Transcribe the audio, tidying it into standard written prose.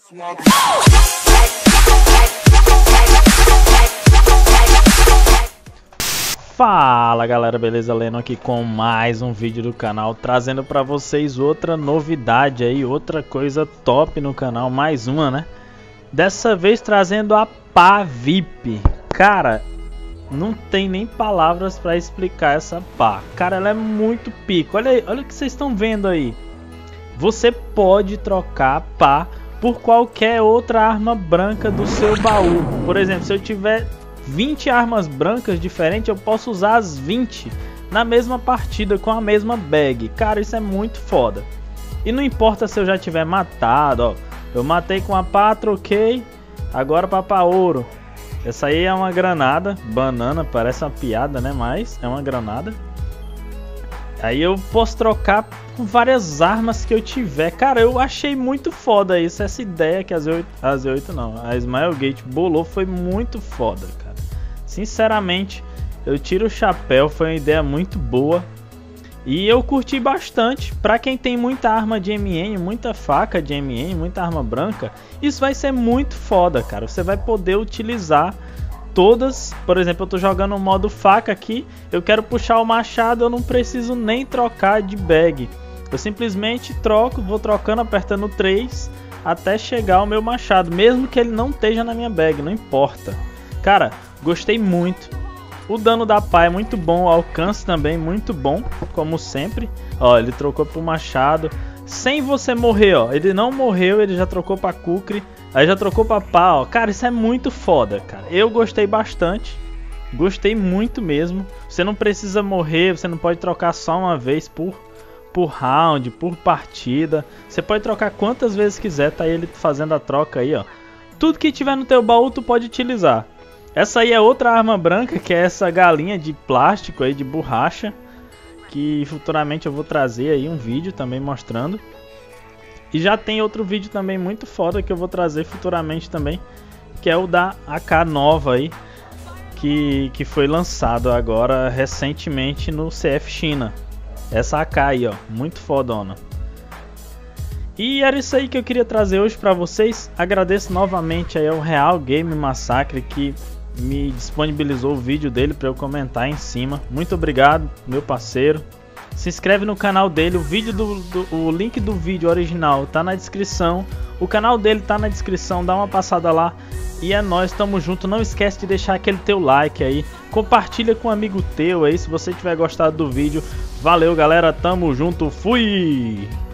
Fala galera, beleza? Leno aqui com mais um vídeo do canal, trazendo pra vocês outra novidade aí, outra coisa top no canal, mais uma, né? Dessa vez trazendo a pá VIP. Cara, não tem nem palavras pra explicar essa pá. Cara, ela é muito pica. Olha aí, olha o que vocês estão vendo aí. Você pode trocar a pá por qualquer outra arma branca do seu baú. Por exemplo, se eu tiver 20 armas brancas diferentes, eu posso usar as 20 na mesma partida com a mesma bag. Cara, isso é muito foda. E não importa se eu já tiver matado, ó. Eu matei com a pá, troquei, agora pra ouro. Essa aí é uma granada, banana, parece uma piada, né? Mas é uma granada. Aí eu posso trocar com várias armas que eu tiver. Cara, eu achei muito foda isso. Essa ideia que a Z8 não, a Smilegate bolou foi muito foda, cara. Sinceramente, eu tiro o chapéu, foi uma ideia muito boa. E eu curti bastante. Pra quem tem muita arma de MM, muita faca de MM, muita arma branca, isso vai ser muito foda, cara. Você vai poder utilizar todas. Por exemplo, eu tô jogando o modo faca aqui, eu quero puxar o machado, eu não preciso nem trocar de bag. Eu simplesmente troco, vou trocando, apertando 3 até chegar ao meu machado, mesmo que ele não esteja na minha bag, não importa. Cara, gostei muito. O dano da pá é muito bom, o alcance também muito bom, como sempre. Ó, ele trocou pro machado sem você morrer, ó. Ele não morreu, ele já trocou pra Kukri, aí já trocou pra pá, ó. Cara, isso é muito foda, cara. Eu gostei bastante. Gostei muito mesmo. Você não precisa morrer, você não pode trocar só uma vez por round, por partida. Você pode trocar quantas vezes quiser, tá ele fazendo a troca aí, ó. Tudo que tiver no teu baú tu pode utilizar. Essa aí é outra arma branca, que é essa galinha de plástico aí, de borracha, que futuramente eu vou trazer aí um vídeo também mostrando. E já tem outro vídeo também muito foda que eu vou trazer futuramente também, que é o da AK nova aí, que foi lançado agora recentemente no CF China. Essa AK aí, ó, muito fodona. E era isso aí que eu queria trazer hoje pra vocês. Agradeço novamente aí ao Real Game Massacre que me disponibilizou o vídeo dele para eu comentar em cima. Muito obrigado, meu parceiro. Se inscreve no canal dele, o link do vídeo original tá na descrição. O canal dele tá na descrição, dá uma passada lá. E é nóis, tamo junto. Não esquece de deixar aquele teu like aí. Compartilha com um amigo teu aí se você tiver gostado do vídeo. Valeu galera, tamo junto, fui!